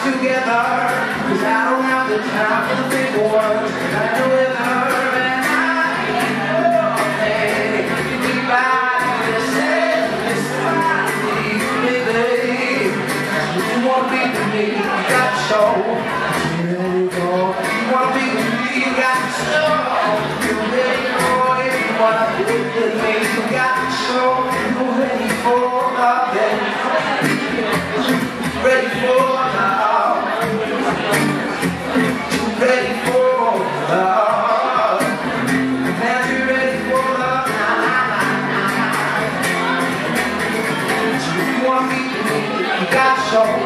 together, 'cause I don't have the time for the big words. I know it hurt, and I know you keep by this baby. You wanna be with me, you got to show. You wanna be with me, you got to show. You're ready for it. You wanna be with me, you got to show. You're ready for love, ready for love, ready for love. Man, you ready for love? You wanna be with me, you got to show.